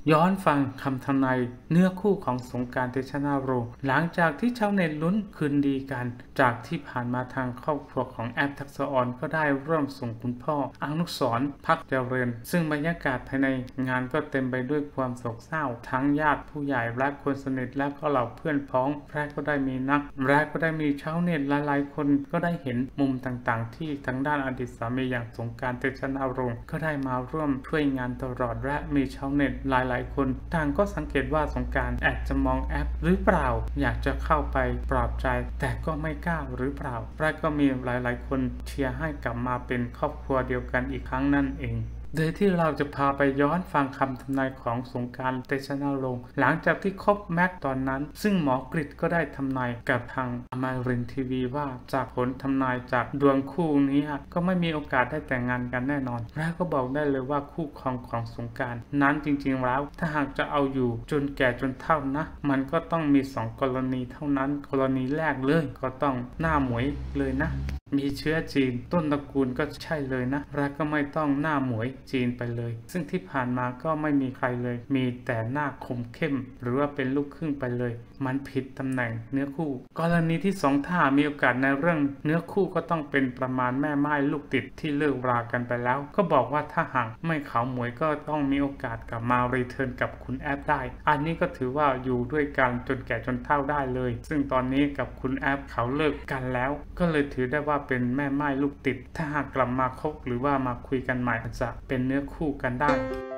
ย้อนฟังคำทำนายเนื้อคู่ของสงกรานต์ เตชะนารงค์หลังจากที่ชาวเน็ตลุ้นคืนดีกันจากที่ผ่านมาทางครอบครัวของแอปทักษะอรก็ได้เริ่มส่งคุณพ่ออนุสรณ์พักเจริญซึ่งบรรยากาศภายในงานก็เต็มไปด้วยความโศกเศร้าทั้งญาติผู้ใหญ่และคนสนิทและก็เหล่าเพื่อนพ้องและก็ได้มีชาวเน็ตหลายๆคนก็ได้เห็นมุมต่างๆที่ทางด้านอดีตสามีอย่างสงกรานต์ เตชะนารงค์ก็ได้มาร่วมช่วยงานตลอดและมีชาวเน็ตหลายๆคนต่างก็สังเกตว่าสงกรานต์แอบจะมองแอปหรือเปล่าอยากจะเข้าไปปลอบใจแต่ก็ไม่กล้าหรือเปล่าและก็มีหลายๆคนเชียร์ให้กลับมาเป็นครอบครัวเดียวกันอีกครั้งนั่นเองโดยที่เราจะพาไปย้อนฟังคำทำนายของสงกรานต์ เตชะนารงค์หลังจากที่คบแม็กตอนนั้นซึ่งหมอกฤษก็ได้ทำนายกับทางอมรินทร์ทีวีว่าจากผลทำนายจากดวงคู่นี้ก็ไม่มีโอกาสได้แต่งงานกันแน่นอนและก็บอกได้เลยว่าคู่ครองของสงกรานต์นั้นจริงๆแล้วถ้าหากจะเอาอยู่จนแก่จนเฒ่านะมันก็ต้องมี2 กรณีเท่านั้นกรณีแรกเลยก็ต้องหน้าหมวยเลยนะมีเชื้อจีนต้นตระกูลก็ใช่เลยนะและก็ไม่ต้องหน้าหมวยจีนไปเลยซึ่งที่ผ่านมาก็ไม่มีใครเลยมีแต่หน้าคมเข้มหรือว่าเป็นลูกครึ่งไปเลยมันผิดตำแหน่งเนื้อคู่กรณีที่2ถ้ามีโอกาสในเรื่องเนื้อคู่ก็ต้องเป็นประมาณแม่ไม้ลูกติดที่เลิกรากันไปแล้วก็บอกว่าถ้าหากไม่ขาวหมวยก็ต้องมีโอกาสกลับมารีเทิร์นกับคุณแอปได้อันนี้ก็ถือว่าอยู่ด้วยกันจนแก่จนเฒ่าได้เลยซึ่งตอนนี้กับคุณแอปเขาเลิกกันแล้วก็เลยถือได้ว่าเป็นแม่ไม้ลูกติดถ้าหากกลับมาคบหรือว่ามาคุยกันใหม่อาจจะเป็นเนื้อคู่กันได้